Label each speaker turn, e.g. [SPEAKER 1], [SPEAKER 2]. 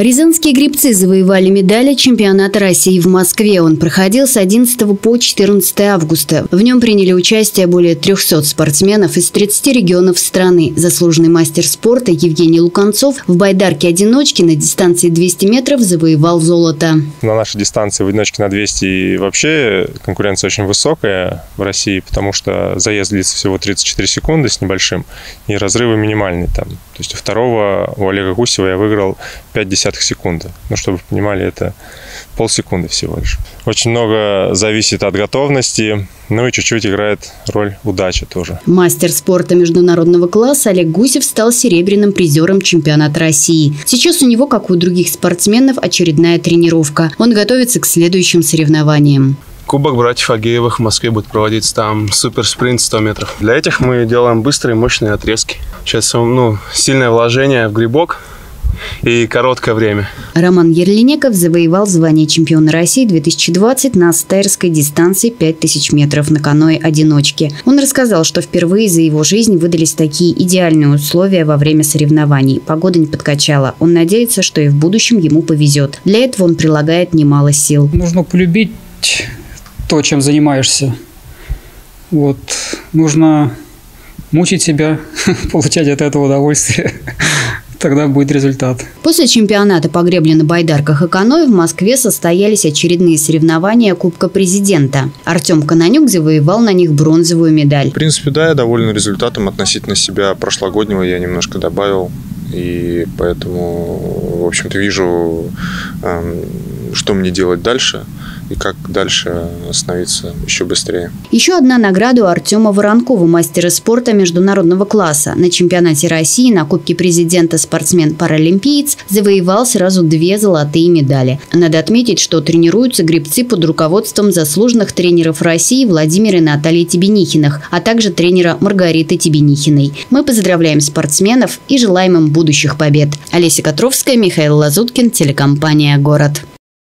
[SPEAKER 1] Рязанские гребцы завоевали медали чемпионата России в Москве. Он проходил с 11 по 14 августа. В нем приняли участие более 300 спортсменов из 30 регионов страны. Заслуженный мастер спорта Евгений Луканцов в байдарке-одиночке на дистанции 200 метров завоевал золото.
[SPEAKER 2] На нашей дистанции в одиночке на 200 вообще конкуренция очень высокая в России, потому что заезд длится всего 34 секунды с небольшим, и разрывы минимальные там. То есть у второго, у Олега Гусева, я выиграл 0,5 секунды. Ну, чтобы вы понимали, это полсекунды всего лишь. Очень много зависит от готовности, ну и чуть-чуть играет роль удачи тоже.
[SPEAKER 1] Мастер спорта международного класса Олег Гусев стал серебряным призером чемпионата России. Сейчас у него, как и у других спортсменов, очередная тренировка. Он готовится к следующим соревнованиям.
[SPEAKER 3] Кубок братьев Агеевых в Москве будет проводиться, там суперспринт 100 метров. Для этих мы делаем быстрые, мощные отрезки. Сейчас сильное вложение в грибок и короткое время.
[SPEAKER 1] Роман Ерлинеков завоевал звание чемпиона России 2020 на стайерской дистанции 5000 метров на каноэ-одиночке. Он рассказал, что впервые за его жизнь выдались такие идеальные условия во время соревнований. Погода не подкачала. Он надеется, что и в будущем ему повезет. Для этого он прилагает немало сил.
[SPEAKER 4] Нужно полюбить то, чем занимаешься. Нужно мучить себя, получать от этого удовольствие. Тогда будет результат.
[SPEAKER 1] После чемпионата по гребле на байдарках и каноэ в Москве состоялись очередные соревнования Кубка президента. Артем Канонюк завоевал на них бронзовую медаль.
[SPEAKER 5] В принципе, да, я доволен результатом. Относительно себя прошлогоднего я немножко добавил. И поэтому, в общем-то, вижу, что мне делать дальше и как дальше становиться еще быстрее.
[SPEAKER 1] Еще одна награда у Артема Воронкова, мастера спорта международного класса. На чемпионате России на Кубке президента спортсмен-паралимпиец завоевал сразу 2 золотые медали. Надо отметить, что тренируются гребцы под руководством заслуженных тренеров России Владимира и Натальи Тебенихиных, а также тренера Маргариты Тебенихиной. Мы поздравляем спортсменов и желаем им будущих побед. Олеся Котровская, Михаил Лазуткин, телекомпания «Город».